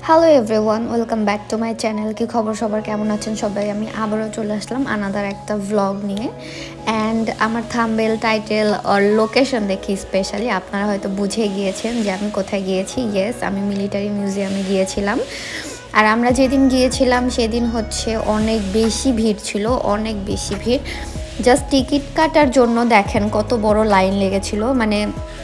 Hello everyone, welcome back to my channel. কি খবর সবার, কেমন আছেন সবাই? আমি আবারও চলে আসলাম আনাদার একটা ভ্লগ নিয়ে। অ্যান্ড আমার থাম্বনেল, টাইটেল আর লোকেশন দেখি স্পেশালি আপনারা হয়তো বুঝে গিয়েছেন যে আমি কোথায় গিয়েছি। ইয়েস, আমি মিলিটারি মিউজিয়ামে গিয়েছিলাম। আর আমরা যেদিন গিয়েছিলাম সেদিন হচ্ছে অনেক বেশি ভিড় ছিল, অনেক বেশি ভিড়। জাস্ট টিকিট কাটার জন্য দেখেন কত বড় লাইন লেগেছিল। মানে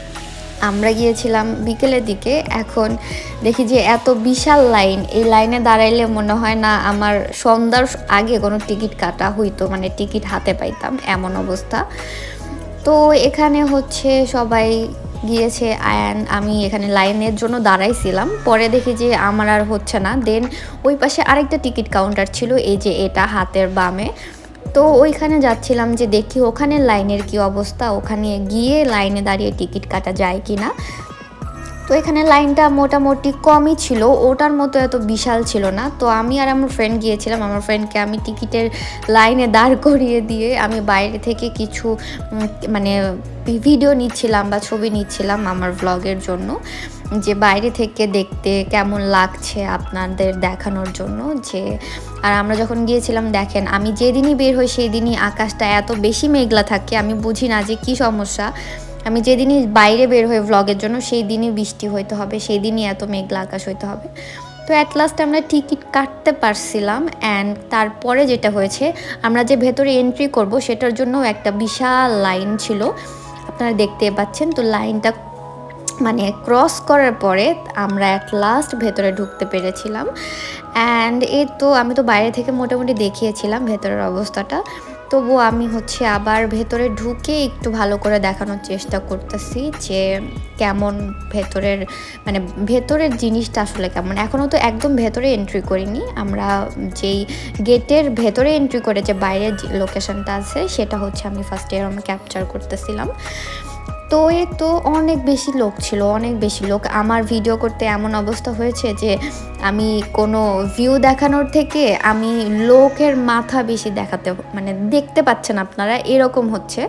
আমরা গিয়েছিলাম বিকেলের দিকে, এখন দেখি যে এত বিশাল লাইন। এই লাইনে দাঁড়াইলে মনে হয় না আমার সন্ধ্যার আগে কোনো টিকিট কাটা হইতো, মানে টিকিট হাতে পাইতাম, এমন অবস্থা। তো এখানে হচ্ছে সবাই গিয়েছে অ্যান্ড আমি এখানে লাইনের জন্য দাঁড়াইছিলাম। পরে দেখি যে আমার আর হচ্ছে না। দেন ওই পাশে আরেকটা টিকিট কাউন্টার ছিল, এই যে এটা হাতের বামে। তো ওইখানে যাচ্ছিলাম যে দেখি ওখানে লাইনের কি অবস্থা, ওখানে গিয়ে লাইনে দাঁড়িয়ে টিকিট কাটা যায় কি না। তো এখানে লাইনটা মোটামুটি কমই ছিল, ওটার মতো এত বিশাল ছিল না। তো আমি আর আমার ফ্রেন্ড গিয়েছিলাম, আমার ফ্রেন্ডকে আমি টিকিটের লাইনে দাঁড় করিয়ে দিয়ে আমি বাইরে থেকে কিছু মানে ভিডিও নিচ্ছিলাম বা ছবি নিচ্ছিলাম আমার ভ্লগের জন্য, যে বাইরে থেকে দেখতে কেমন লাগছে আপনাদের দেখানোর জন্য। যে আর আমরা যখন গিয়েছিলাম দেখেন, আমি যেদিনই বের হই সেই দিনই আকাশটা এত বেশি মেঘলা থাকে, আমি বুঝি না যে কি সমস্যা। আমি যেদিনই বাইরে বের হই ভ্লগের জন্য সেই দিনই বৃষ্টি হইতে হবে, সেই দিনই এত মেঘলা আকাশ হইতে হবে। তো অ্যাট লাস্ট আমরা টিকিট কাটতে পারছিলাম। অ্যান্ড তারপরে যেটা হয়েছে, আমরা যে ভেতরে এন্ট্রি করব সেটার জন্য একটা বিশাল লাইন ছিল, আপনারা দেখতে পাচ্ছেন। তো লাইনটা মানে ক্রস করার পরে আমরা অ্যাট লাস্ট ভেতরে ঢুকতে পেরেছিলাম। অ্যান্ড তো আমি তো বাইরে থেকে মোটামুটি দেখিয়েছিলাম ভেতরের অবস্থাটা, তবুও আমি হচ্ছে আবার ভেতরে ঢুকে একটু ভালো করে দেখানোর চেষ্টা করতেছি যে কেমন ভেতরের, মানে ভেতরের জিনিসটা আসলে কেমন। এখনও তো একদম ভেতরে এন্ট্রি করিনি, আমরা যেই গেটের ভেতরে এন্ট্রি করে যে বাইরের লোকেশনটা আছে সেটা হচ্ছে আমি ফার্স্টে এরকম ক্যাপচার করতেছিলাম। তো তো অনেক বেশি লোক ছিল, অনেক বেশি লোক। আমার ভিডিও করতে এমন অবস্থা হয়েছে যে আমি কোনো ভিউ দেখানোর থেকে আমি লোকের মাথা বেশি দেখাতে, মানে দেখতে পাচ্ছেন আপনারা, এরকম হচ্ছে,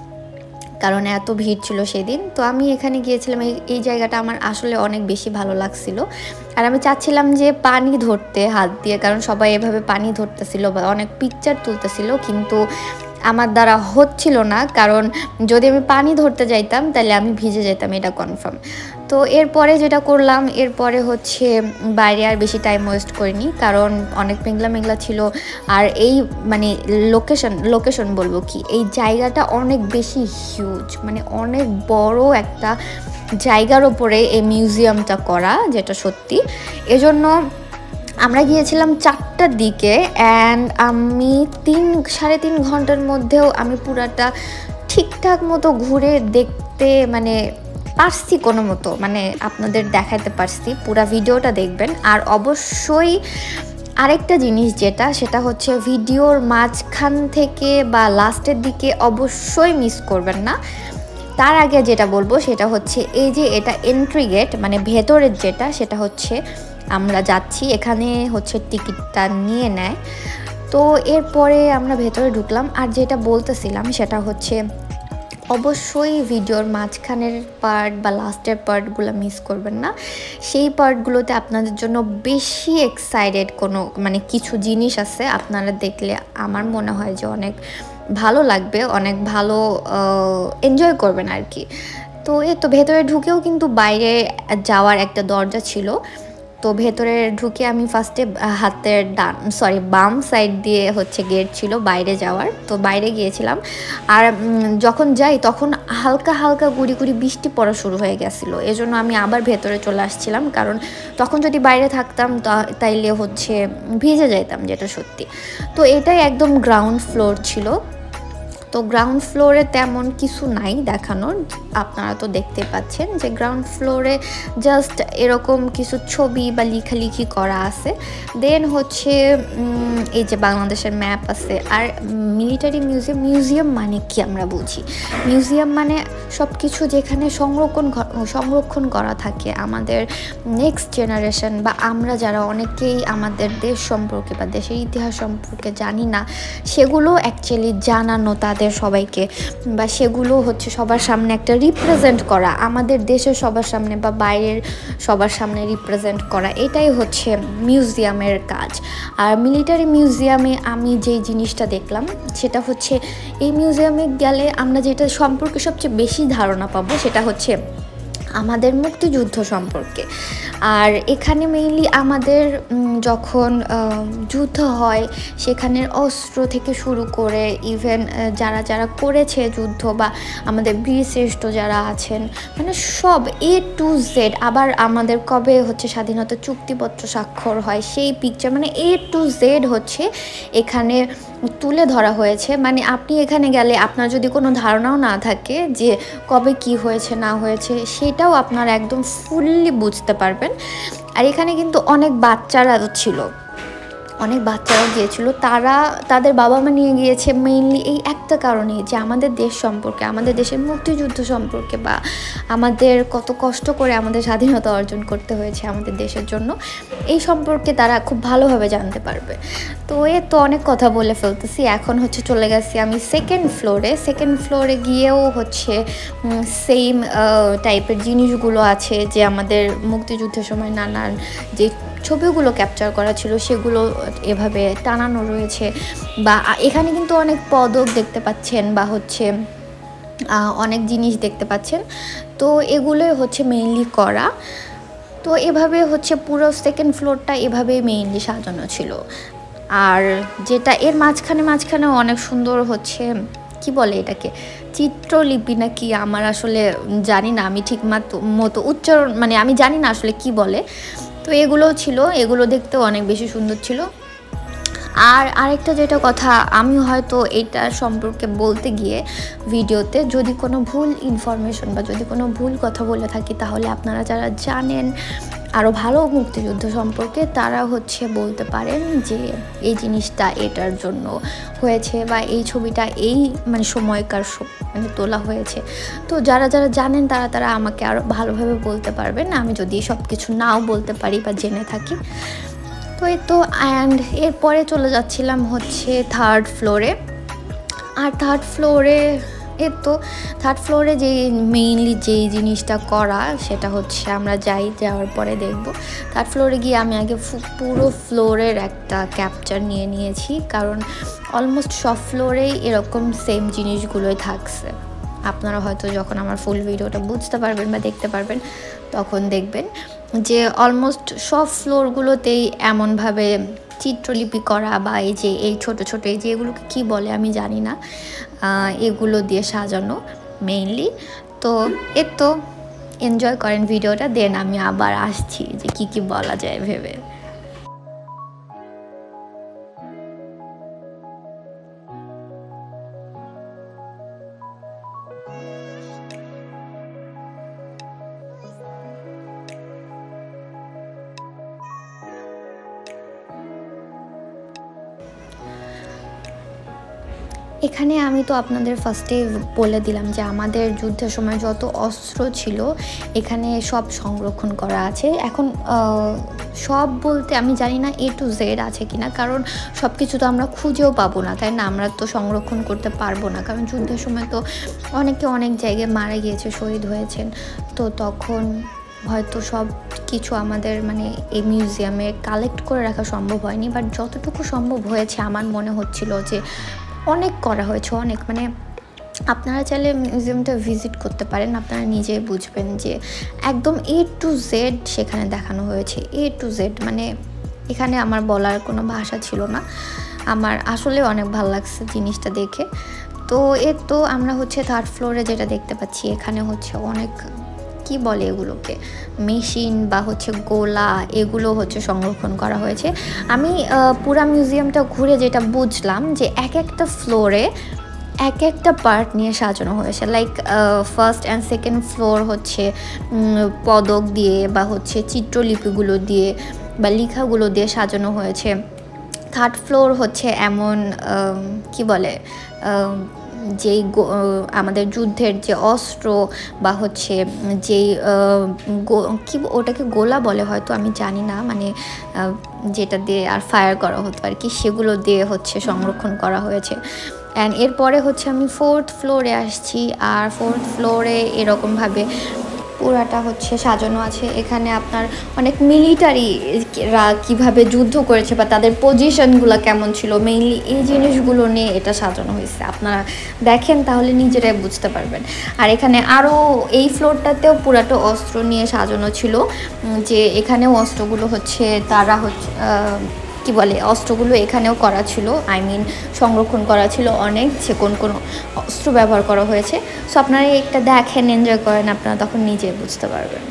কারণ এত ভিড় ছিল সেদিন। তো আমি এখানে গিয়েছিলাম, এই জায়গাটা আমার আসলে অনেক বেশি ভালো লাগছিল। আর আমি চাচ্ছিলাম যে পানি ধরতে হাত দিয়ে, কারণ সবাই এভাবে পানি ধরতেছিল বা অনেক পিকচার তুলতেছিল, কিন্তু আমার দ্বারা হচ্ছিল না, কারণ যদি আমি পানি ধরতে যাইতাম তাহলে আমি ভিজে যেতাম, এটা কনফার্ম। তো এরপরে যেটা করলাম, এরপরে হচ্ছে বাইরে আর বেশি টাইম ওয়েস্ট করিনি, কারণ অনেক মেঘলা মেঘলা ছিল। আর এই মানে লোকেশন বলবো কি, এই জায়গাটা অনেক বেশি হিউজ, মানে অনেক বড় একটা জায়গার ওপরে এই মিউজিয়ামটা করা, যেটা সত্যি। এজন্য আমরা গিয়েছিলাম 4টার দিকে, অ্যান্ড আমি 3-3.5 ঘন্টার মধ্যেও আমি পুরাটা ঠিকঠাক মতো ঘুরে দেখতে মানে পারছি কোনো মতো, মানে আপনাদের দেখাতে পারছি। পুরা ভিডিওটা দেখবেন। আর অবশ্যই আরেকটা জিনিস যেটা, সেটা হচ্ছে ভিডিওর মাঝখান থেকে বা লাস্টের দিকে অবশ্যই মিস করবেন না। তার আগে যেটা বলবো সেটা হচ্ছে এই যে এটা এন্ট্রি গেট, মানে ভেতরের যেটা, সেটা হচ্ছে আমরা যাচ্ছি, এখানে হচ্ছে টিকিটটা নিয়ে নেয়। তো এরপরে আমরা ভেতরে ঢুকলাম। আর যেটা বলতেছিলাম সেটা হচ্ছে অবশ্যই ভিডিওর মাঝখানের পার্ট বা লাস্টের পার্টগুলো মিস করবেন না। সেই পার্টগুলোতে আপনাদের জন্য বেশি এক্সাইটেড কোনো মানে কিছু জিনিস আছে, আপনারা দেখলে আমার মনে হয় যে অনেক ভালো লাগবে, অনেক ভালো এনজয় করবেন আর কি। তো তো ভেতরে ঢুকেও কিন্তু বাইরে যাওয়ার একটা দরজা ছিল। তো ভেতরে ঢুকে আমি ফার্স্টে হাতের বাম সাইড দিয়ে হচ্ছে গেট ছিল বাইরে যাওয়ার, তো বাইরে গিয়েছিলাম। আর যখন যাই তখন হালকা হালকা গুড়ি গুড়ি বৃষ্টি পড়া শুরু হয়ে গেছিলো, এজন্য আমি আবার ভেতরে চলে আসছিলাম, কারণ তখন যদি বাইরে থাকতাম তাইলে হচ্ছে ভিজে যাইতাম, যেটা সত্যি। তো এটাই একদম গ্রাউন্ড ফ্লোর ছিল। তো গ্রাউন্ড ফ্লোরে তেমন কিছু নাই দেখানোর, আপনারা তো দেখতে পাচ্ছেন যে গ্রাউন্ড ফ্লোরে জাস্ট এরকম কিছু ছবি বা লেখালেখি করা আছে। দেন হচ্ছে এই যে বাংলাদেশের ম্যাপ আছে। আর মিলিটারি মিউজিয়াম মানে কি আমরা বুঝি, মিউজিয়াম মানে সব কিছু যেখানে সংরক্ষণ করা থাকে আমাদের নেক্সট জেনারেশন বা আমরা যারা অনেকেই আমাদের দেশ সম্পর্কে বা দেশের ইতিহাস সম্পর্কে জানি না, সেগুলো অ্যাকচুয়ালি জানানো, তাদের তাদের সবাইকে, বা সেগুলো হচ্ছে সবার সামনে একটা রিপ্রেজেন্ট করা, আমাদের দেশের সবার সামনে বা বাইরের সবার সামনে রিপ্রেজেন্ট করা, এটাই হচ্ছে মিউজিয়ামের কাজ। আর মিলিটারি মিউজিয়ামে আমি যেই জিনিসটা দেখলাম সেটা হচ্ছে, এই মিউজিয়ামে গেলে আমরা যেটা সম্পর্কে সবচেয়ে বেশি ধারণা পাবো সেটা হচ্ছে আমাদের মুক্তিযুদ্ধ সম্পর্কে। আর এখানে মেইনলি আমাদের যখন যুদ্ধ হয় সেখানের অস্ত্র থেকে শুরু করে ইভেন যারা যারা করেছে যুদ্ধ বা আমাদের বীরশ্রেষ্ঠ যারা আছেন, মানে সব A to Z, আবার আমাদের কবে হচ্ছে স্বাধীনতা চুক্তিপত্র স্বাক্ষর হয় সেই পিকচার, মানে A to Z হচ্ছে এখানে তুলে ধরা হয়েছে। মানে আপনি এখানে গেলে আপনার যদি কোনো ধারণাও না থাকে যে কবে কি হয়েছে না হয়েছে, সেটাও আপনারা একদম ফুললি বুঝতে পারবেন। আর এখানে কিন্তু অনেক বাচ্চারা ছিল, অনেক বাচ্চারাও গিয়েছিল, তারা তাদের বাবা মা নিয়ে গিয়েছে মেইনলি এই একটা কারণে যে আমাদের দেশ সম্পর্কে, আমাদের দেশের মুক্তিযুদ্ধ সম্পর্কে, বা আমাদের কত কষ্ট করে আমাদের স্বাধীনতা অর্জন করতে হয়েছে আমাদের দেশের জন্য, এই সম্পর্কে তারা খুব ভালোভাবে জানতে পারবে। তো তো অনেক কথা বলে ফেলতেছি, এখন হচ্ছে চলে গেছি আমি সেকেন্ড ফ্লোরে গিয়েও হচ্ছে সেম টাইপের জিনিসগুলো আছে যে আমাদের মুক্তিযুদ্ধের সময় নানান যে ছবিগুলো ক্যাপচার করা ছিল সেগুলো এভাবে টানানো রয়েছে। বা এখানে কিন্তু অনেক পদক দেখতে পাচ্ছেন বা হচ্ছে অনেক জিনিস দেখতে পাচ্ছেন, তো এগুলোই হচ্ছে মেইনলি করা। তো এভাবে হচ্ছে পুরো সেকেন্ড ফ্লোরটা এভাবে মেইনলি সাজানো ছিল। আর যেটা এর মাঝখানে অনেক সুন্দর হচ্ছে, কি বলে এটাকে, চিত্রলিপি না কি, আমার আসলে জানি না, আমি ঠিক মতো উচ্চারণ, মানে আমি জানি না আসলে কি বলে। তো এগুলোও ছিল, এগুলো দেখতেও অনেক বেশি সুন্দর ছিল। আর আরেকটা যেটা কথা, আমি হয়তো এটা সম্পর্কে বলতে গিয়ে ভিডিওতে যদি কোনো ভুল ইনফরমেশন বা যদি কোনো ভুল কথা বলে থাকি, তাহলে আপনারা যারা জানেন আরও ভালো মুক্তিযুদ্ধ সম্পর্কে তারা হচ্ছে বলতে পারেন যে এই জিনিসটা এটার জন্য হয়েছে বা এই ছবিটা এই মানে সময়কার মানে তোলা হয়েছে। তো যারা যারা জানেন তারা আমাকে আরও ভালোভাবে বলতে পারবেন, আমি যদি সব কিছু নাও বলতে পারি বা জেনে থাকি। তো অ্যান্ড এরপরে চলে যাচ্ছিলাম হচ্ছে থার্ড ফ্লোরে। আর থার্ড ফ্লোরে যে মেইনলি যেই জিনিসটা করা সেটা হচ্ছে আমরা যাওয়ার পরে দেখব। থার্ড ফ্লোরে গিয়ে আমি আগে পুরো ফ্লোরের একটা ক্যাপচার নিয়েছি, কারণ অলমোস্ট সব ফ্লোরেই এরকম সেম জিনিসগুলোই থাকছে। আপনারা হয়তো যখন আমার ফুল ভিডিওটা বুঝতে পারবেন বা দেখতে পারবেন তখন দেখবেন যে অলমোস্ট সব ফ্লোরগুলোতেই এমনভাবে চিত্রলিপি করা বা এই ছোটো এই যে এগুলোকে কী বলে আমি জানি না, এগুলো দিয়ে সাজানো মেইনলি। তো তো এনজয় করেন ভিডিওটা, দেন আমি আবার আসছি যে কি বলা যায় ভেবে। এখানে আমি তো আপনাদের ফার্স্টে বলে দিলাম যে আমাদের যুদ্ধের সময় যত অস্ত্র ছিল এখানে সব সংরক্ষণ করা আছে। এখন সব বলতে আমি জানি না A to Z আছে কিনা, কারণ সব কিছু তো আমরা খুঁজেও পাবো না, তাই না? আমরা তো সংরক্ষণ করতে পারবো না, কারণ যুদ্ধের সময় তো অনেকে অনেক জায়গায় মারা গিয়েছে, শহীদ হয়েছেন। তো তখন হয়তো সব কিছু আমাদের মানে এই মিউজিয়ামে কালেক্ট করে রাখা সম্ভব হয়নি, বাট যতটুকু সম্ভব হয়েছে আমার মনে হচ্ছিল যে অনেক করা হয়েছে, অনেক। মানে আপনারা চাইলে মিউজিয়ামটা ভিজিট করতে পারেন, আপনারা নিজেই বুঝবেন যে একদম A to Z সেখানে দেখানো হয়েছে, A to Z। মানে এখানে আমার বলার কোনো ভাষা ছিল না, আমার আসলে অনেক ভালো লাগছে জিনিসটা দেখে। তো আমরা হচ্ছে থার্ড ফ্লোরে যেটা দেখতে পাচ্ছি, এখানে হচ্ছে অনেক কি বলে এগুলোকে, মেশিন বা হচ্ছে গোলা, এগুলো হচ্ছে সংরক্ষণ করা হয়েছে। আমি পুরা মিউজিয়ামটা ঘুরে যেটা বুঝলাম যে এক একটা ফ্লোরে এক একটা পার্ট নিয়ে সাজানো হয়েছে। Like first and second floor হচ্ছে পদক দিয়ে বা হচ্ছে চিত্রলিপিগুলো দিয়ে বা লেখাগুলো দিয়ে সাজানো হয়েছে। থার্ড ফ্লোর হচ্ছে এমন কি বলে যেই আমাদের যুদ্ধের যে অস্ত্র বা হচ্ছে যেই কি ওটাকে গোলা বলে হয়তো, আমি জানি না, মানে যেটা দিয়ে আর ফায়ার করা হতো আর কি, সেগুলো দিয়ে হচ্ছে সংরক্ষণ করা হয়েছে। অ্যান্ড এরপরে হচ্ছে আমি 4th ফ্লোরে আসছি, আর 4th ফ্লোরে এরকমভাবে পুরাটা হচ্ছে সাজানো আছে। এখানে আপনার অনেক মিলিটারিরা কিভাবে যুদ্ধ করেছে বা তাদের পজিশনগুলো কেমন ছিল, মেইনলি এই জিনিসগুলো নিয়ে এটা সাজানো হয়েছে। আপনারা দেখেন তাহলে নিজেরাই বুঝতে পারবেন। আর এখানে আরও এই ফ্লোরটাতেও পুরাটা অস্ত্র নিয়ে সাজানো ছিল, যে এখানেও অস্ত্রগুলো হচ্ছে তারা হচ্ছে কি বলে, অস্ত্রগুলো এখানেও করা ছিল, আই মিন সংরক্ষণ করা ছিল অনেক, যে কোন কোন অস্ত্র ব্যবহার করা হয়েছে। সো আপনারা একটা দেখেন, এনজয় করেন, আপনারা তখন নিজে বুঝতে পারবেন।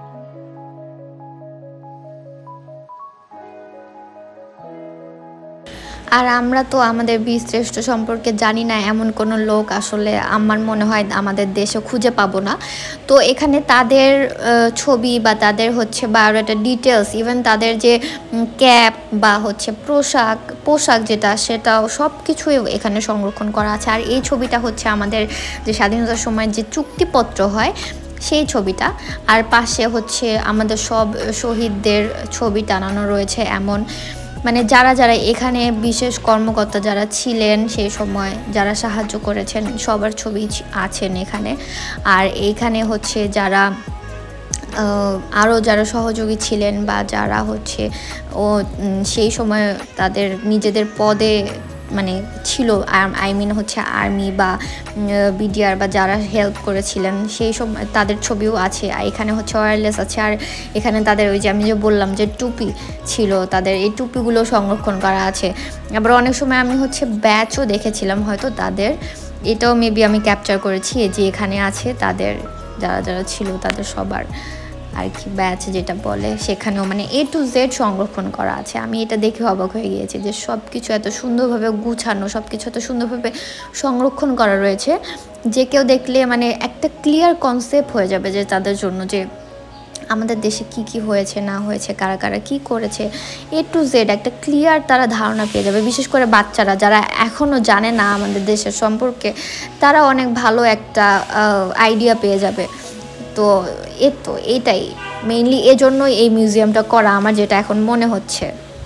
আর আমরা তো আমাদের বীরশ্রেষ্ঠ সম্পর্কে জানি না এমন কোনো লোক আসলে আমার মনে হয় আমাদের দেশে খুঁজে পাবো না। তো এখানে তাদের ছবি বা তাদের হচ্ছে বায়োডাটা ডিটেলস, ইভেন তাদের যে ক্যাপ বা হচ্ছে পোশাক যেটা, সেটাও সব কিছুই এখানে সংরক্ষণ করা আছে। আর এই ছবিটা হচ্ছে আমাদের যে স্বাধীনতার সময় যে চুক্তিপত্র হয় সেই ছবিটা। আর পাশে হচ্ছে আমাদের সব শহীদদের ছবি টানানো রয়েছে, এমন মানে যারা যারা এখানে বিশেষ কর্মকর্তা যারা ছিলেন সেই সময়, যারা সাহায্য করেছেন, সবার ছবি আছেন এখানে। আর এইখানে হচ্ছে যারা আরও যারা সহযোগী ছিলেন বা যারা হচ্ছে সেই সময় তাদের নিজেদের পদে মানে ছিল, আই মিন হচ্ছে আর্মি বা বিডিআর বা যারা হেল্প করেছিলেন সেই সময়, তাদের ছবিও আছে। আর এখানে হচ্ছে ওয়্যারলেস আছে। আর এখানে তাদের ওই যে আমি যে বললাম যে টুপি ছিল, তাদের এই টুপিগুলো সংরক্ষণ করা আছে। আবার অনেক সময় আমি হচ্ছে ব্যাচও দেখেছিলাম হয়তো তাদের, এটাও মেবি আমি ক্যাপচার করেছি, যে এখানে আছে তাদের যারা যারা ছিল তাদের সবার আর কি ব্যাচ যেটা বলে, সেখানেও মানে A to Z সংরক্ষণ করা আছে। আমি এটা দেখে অবাক হয়ে গিয়েছি যে সব কিছু এত সুন্দরভাবে গুছানো, সব কিছু এত সুন্দরভাবে সংরক্ষণ করা রয়েছে, যে কেউ দেখলে মানে একটা ক্লিয়ার কনসেপ্ট হয়ে যাবে যে তাদের জন্য, যে আমাদের দেশে কি কি হয়েছে না হয়েছে, কারা কারা কী করেছে, A to Z একটা ক্লিয়ার তারা ধারণা পেয়ে যাবে। বিশেষ করে বাচ্চারা যারা এখনও জানে না আমাদের দেশের সম্পর্কে, তারা অনেক ভালো একটা আইডিয়া পেয়ে যাবে। তো এইটাই মেইনলি এজন্যই এই মিউজিয়ামটা করা, আমার যেটা এখন মনে হচ্ছে।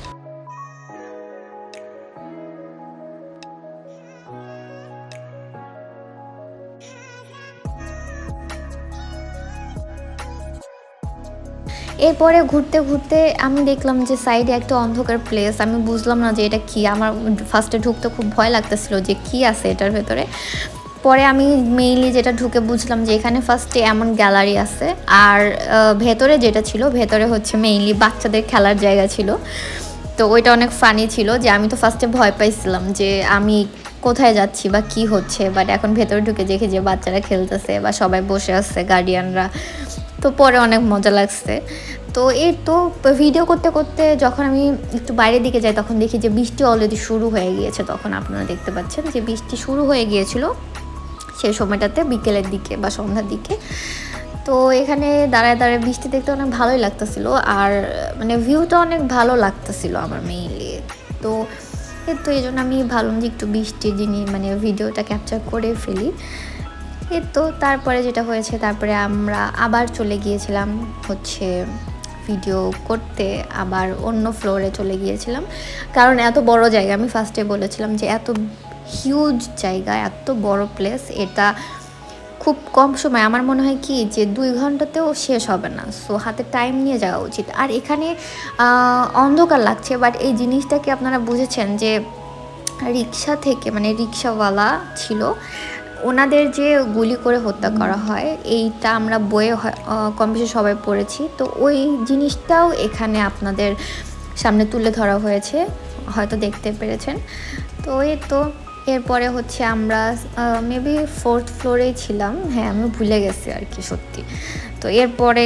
এরপরে ঘুরতে ঘুরতে আমি দেখলাম যে সাইডে একটা অন্ধকার প্লেস, আমি বুঝলাম না যে এটা কি। আমার ফার্স্টে ঢুকতে খুব ভয় লাগতেছিল যে কি আছে এটার ভেতরে। পরে আমি মেইনলি যেটা ঢুকে বুঝলাম যে এখানে ফার্স্টে এমন গ্যালারি আছে, আর ভেতরে যেটা ছিল, ভেতরে হচ্ছে মেইনলি বাচ্চাদের খেলার জায়গা ছিল। তো ওইটা অনেক ফানি ছিল, যে আমি তো ফার্স্টে ভয় পাইছিলাম যে আমি কোথায় যাচ্ছি বা কি হচ্ছে, বাট এখন ভেতরে ঢুকে দেখি যে বাচ্চারা খেলতেছে বা সবাই বসে আছে গার্ডিয়ানরা। তো পরে অনেক মজা লাগছে। তো এই তো ভিডিও করতে করতে যখন আমি একটু বাইরের দিকে যাই, তখন দেখি যে বৃষ্টি অলরেডি শুরু হয়ে গিয়েছে। তখন আপনারা দেখতে পাচ্ছেন যে বৃষ্টি শুরু হয়ে গিয়েছিল সেই সময়টাতে, বিকেলের দিকে বা সন্ধ্যার দিকে। তো এখানে দাঁড়ায় দাঁড়ায় বৃষ্টি দেখতে অনেক ভালোই লাগতেছিল, আর মানে ভিউটা অনেক ভালো লাগতেছিল আমার মেইনলি। তো এই জন্য আমি ভাবলাম যে একটু বৃষ্টির জিনিস মানে ভিডিওটা ক্যাপচার করে ফেলি। তো তারপরে যেটা হয়েছে, তারপরে আমরা আবার চলে গিয়েছিলাম হচ্ছে ভিডিও করতে, আবার অন্য ফ্লোরে চলে গিয়েছিলাম। কারণ এত বড় জায়গা, আমি ফার্স্টে বলেছিলাম যে এত হিউজ জায়গা, এত বড় প্লেস, এটা খুব কম সময়, আমার মনে হয় কি যে 2 ঘন্টাতেও শেষ হবে না। সো হাতে টাইম নিয়ে যাওয়া উচিত। আর এখানে অন্ধকার লাগছে, বাট এই জিনিসটাকে আপনারা বুঝেছেন যে রিক্সা থেকে, মানে রিক্সাওয়ালা ছিল, ওনাদের যে গুলি করে হত্যা করা হয়, এইটা আমরা বইয়ে কম বেশি সবাই পড়েছি। তো ওই জিনিসটাও এখানে আপনাদের সামনে তুলে ধরা হয়েছে, হয়তো দেখতে পেরেছেন। তো এরপরে হচ্ছে আমরা মেবি 4th ফ্লোরেই ছিলাম, হ্যাঁ আমি ভুলে গেছি আর কি সত্যি। তো এরপরে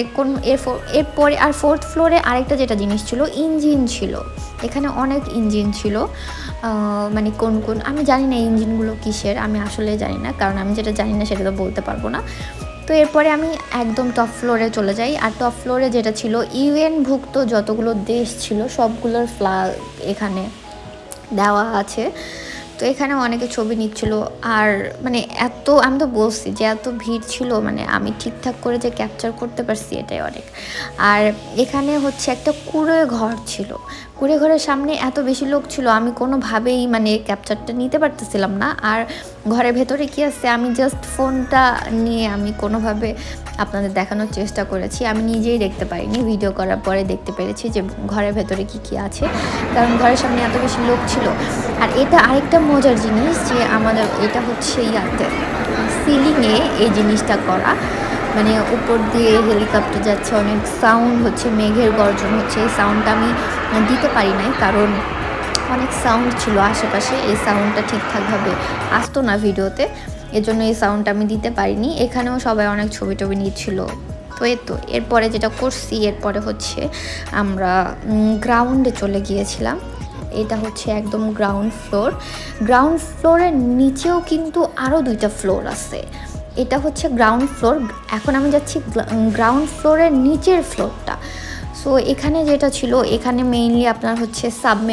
আর 4th ফ্লোরে আরেকটা যেটা জিনিস ছিল, ইঞ্জিন ছিল। এখানে অনেক ইঞ্জিন ছিল, মানে কোন আমি জানি না ইঞ্জিনগুলো কিসের, আমি আসলে জানি না, কারণ আমি যেটা জানি না সেটা তো বলতে পারবো না। তো এরপরে আমি একদম টপ ফ্লোরে চলে যাই। আর টপ ফ্লোরে যেটা ছিল, ইউএনভুক্ত যতগুলো দেশ ছিল সবগুলোর ফ্ল্যাগ এখানে দেওয়া আছে। তো এখানে অনেকে ছবি নিচ্ছিল। আর মানে এত, আমি তো বলছি যে এত ভিড় ছিল, মানে আমি ঠিকঠাক করে যে ক্যাপচার করতে পারছি এটাই অনেক। আর এখানে হচ্ছে একটা কুঁড়ে ঘর ছিল, কুঁড়ে ঘরের সামনে এত বেশি লোক ছিল, আমি কোনোভাবেই মানে ক্যাপচারটা নিতে পারতেছিলাম না। আর ঘরের ভেতরে কি আছে, আমি জাস্ট ফোনটা নিয়ে আমি কোনোভাবে আপনাদের দেখানোর চেষ্টা করেছি, আমি নিজেই দেখতে পারিনি, ভিডিও করার পরে দেখতে পেরেছি যে ঘরের ভেতরে কি কি আছে, কারণ ঘরের সামনে এত বেশি লোক ছিল। আর এটা আরেকটা মজার জিনিস যে আমাদের এটা হচ্ছে ইয়াতে সিলিংয়ে এই জিনিসটা করা, মানে উপর দিয়ে হেলিকপ্টার যাচ্ছে, অনেক সাউন্ড হচ্ছে, মেঘের গর্জন হচ্ছে, এই সাউন্ডটা আমি দিতে পারি নাই কারণ অনেক সাউন্ড ছিল আশেপাশে, এই সাউন্ডটা ঠিকঠাকভাবে আসতো না ভিডিওতে, এজন্য এই সাউন্ডটা আমি দিতে পারিনি। এখানেও সবাই অনেক ছবি টবি নিচ্ছিল। তো এরপরে যেটা করছি, এরপরে হচ্ছে আমরা গ্রাউন্ডে চলে গিয়েছিলাম। এটা হচ্ছে একদম গ্রাউন্ড ফ্লোর, গ্রাউন্ড ফ্লোরের নিচেও কিন্তু আরও 2টা ফ্লোর আছে। এটা হচ্ছে গ্রাউন্ড ফ্লোর, এখন আমি যাচ্ছি গ্রাউন্ড ফ্লোরের নিচের ফ্লোরটা। সো এখানে যেটা ছিল, এখানে মেইনলি আপনার হচ্ছে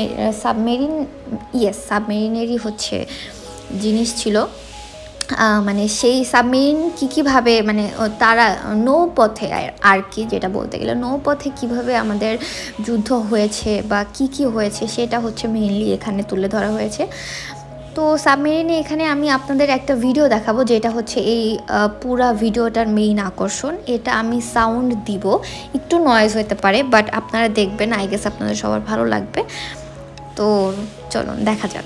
সাবমেরিনেরই হচ্ছে জিনিস ছিল, মানে সেই সাবমেরিন কীভাবে মানে তারা নৌপথে আর কি, যেটা বলতে গেলে নৌপথে কিভাবে আমাদের যুদ্ধ হয়েছে বা কি হয়েছে সেটা হচ্ছে মেইনলি এখানে তুলে ধরা হয়েছে। তো সাবমেরিনে এখানে আমি আপনাদের একটা ভিডিও দেখাবো, যেটা হচ্ছে এই পুরা ভিডিওটার মেইন আকর্ষণ। এটা আমি সাউন্ড দিব, একটু নয়েজ হতে পারে, বাট আপনারা দেখবেন, আই গেস আপনাদের সবার ভালো লাগবে। তো চলুন দেখা যাক।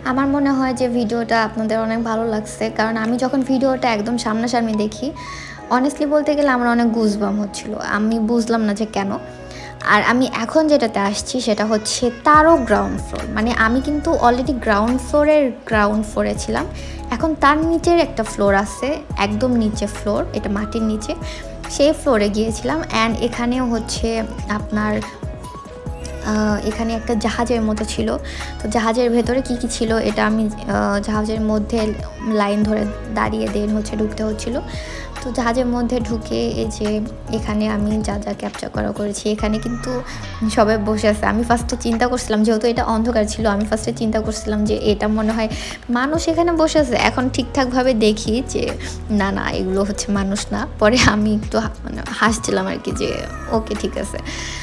আমার মনে হয় যে ভিডিওটা আপনাদের অনেক ভালো লাগছে, কারণ আমি যখন ভিডিওটা একদম সামনাসামনি দেখি, অনেস্টলি বলতে গেলে আমার অনেক গুজবাম হচ্ছিল। আমি বুঝলাম না যে কেন। আর আমি এখন যেটাতে আসছি সেটা হচ্ছে তারও গ্রাউন্ড ফ্লোর, মানে আমি কিন্তু অলরেডি গ্রাউন্ড ফ্লোরে ছিলাম, এখন তার নিচের একটা ফ্লোর আছে, একদম নিচে ফ্লোর, এটা মাটির নিচে, সেই ফ্লোরে গিয়েছিলাম। অ্যান্ড এখানেও হচ্ছে আপনার এখানে একটা জাহাজের মতো ছিল, তো জাহাজের ভেতরে কি কি ছিল এটা আমি জাহাজের মধ্যে লাইন ধরে দাঁড়িয়ে দেন হচ্ছে ঢুকতে হচ্ছিল। তো জাহাজের মধ্যে ঢুকে এই যে এখানে আমি যা যা ক্যাপচার করেছি, এখানে কিন্তু সবাই বসে আছে। আমি ফার্স্টে চিন্তা করছিলাম, যেহেতু এটা অন্ধকার ছিল, আমি ফার্স্টে চিন্তা করছিলাম যে এটা মনে হয় মানুষ এখানে বসে আছে। এখন ঠিকঠাকভাবে দেখি যে না না, এগুলো হচ্ছে মানুষ না। পরে আমি একটু মানে হাসছিলাম আর কি, যে ওকে ঠিক আছে।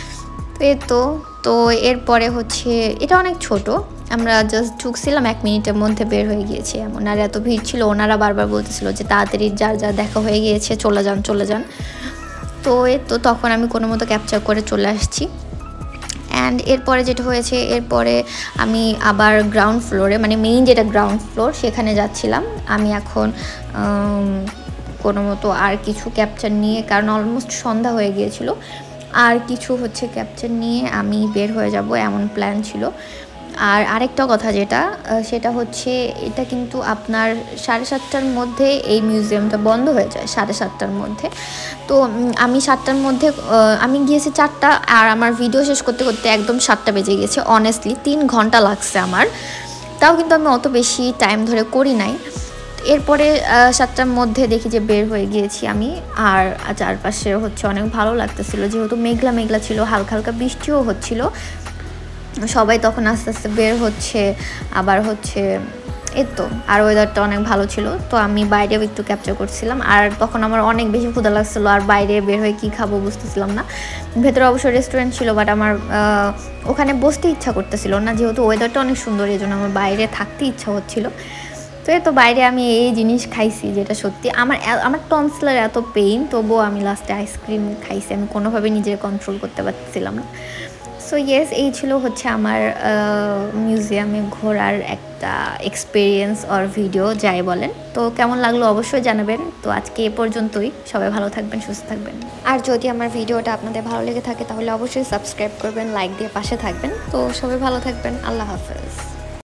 তো এরপরে হচ্ছে এটা অনেক ছোট, আমরা জাস্ট ঢুকছিলাম, 1 মিনিটের মধ্যে বের হয়ে গিয়েছি এমন। আর এত ভিড় ছিল, ওনারা বারবার বলতেছিল যে তাড়াতাড়ি যার যা দেখা হয়ে গিয়েছে চলে যান। তো তখন আমি কোনো মতো ক্যাপচার করে চলে আসছি। অ্যান্ড এরপরে যেটা হয়েছে, এরপরে আমি আবার গ্রাউন্ড ফ্লোরে, মানে মেইন যেটা গ্রাউন্ড ফ্লোর, সেখানে যাচ্ছিলাম আমি এখন কোনো মতো আর কিছু ক্যাপচার নিয়ে, কারণ অলমোস্ট সন্ধ্যা হয়ে গিয়েছিল, আর কিছু হচ্ছে ক্যাপচার নিয়ে আমি বের হয়ে যাব এমন প্ল্যান ছিল। আর আরেকটা কথা যেটা, সেটা হচ্ছে এটা কিন্তু আপনার 7:30টার মধ্যে এই মিউজিয়ামটা বন্ধ হয়ে যায়, 7:30টার মধ্যে। তো আমি 7টার মধ্যে আমি গিয়েছি 4টা, আর আমার ভিডিও শেষ করতে করতে একদম 7টা বেজে গেছে। অনেস্টলি 3 ঘন্টা লাগছে আমার, তাও কিন্তু আমি অত বেশি টাইম ধরে করি নাই। এরপরে 7টার মধ্যে দেখি যে বের হয়ে গিয়েছি আমি, আর চারপাশে হচ্ছে অনেক ভালো লাগতেছিল, যেহেতু মেঘলা মেঘলা ছিল, হালকা হালকা বৃষ্টিও হচ্ছিল। সবাই তখন আস্তে আস্তে বের হচ্ছে, আবার হচ্ছে তো আর ওয়েদারটা অনেক ভালো ছিল। তো আমি বাইরেও একটু ক্যাপচার করছিলাম, আর তখন আমার অনেক বেশি ক্ষুধা লাগছিলো, আর বাইরে বের হয়ে কী খাবো বুঝতেছিলাম না। ভেতরে অবশ্য রেস্টুরেন্ট ছিল, বাট আমার ওখানে বসতে ইচ্ছা করতেছিল না, যেহেতু ওয়েদারটা অনেক সুন্দর, এই জন্য আমার বাইরে থাকতে ইচ্ছা হচ্ছিলো। তো বাইরে আমি এই জিনিস খাইছি, যেটা সত্যি আমার টনসিলের এত পেইন, তবুও আমি লাস্টে আইসক্রিম খাইছি, আমি কোনোভাবে নিজের কন্ট্রোল করতে পারছিলাম না। সো ইয়েস, এই ছিল হচ্ছে আমার মিউজিয়ামে ঘোরার একটা এক্সপিরিয়েন্স অর ভিডিও যাই বলেন। তো কেমন লাগলো অবশ্যই জানাবেন। তো আজকে এ পর্যন্তই, সবাই ভালো থাকবেন, সুস্থ থাকবেন। আর যদি আমার ভিডিওটা আপনাদের ভালো লেগে থাকে তাহলে অবশ্যই সাবস্ক্রাইব করবেন, লাইক দিয়ে পাশে থাকবেন। তো সবাই ভালো থাকবেন, আল্লাহ হাফেজ।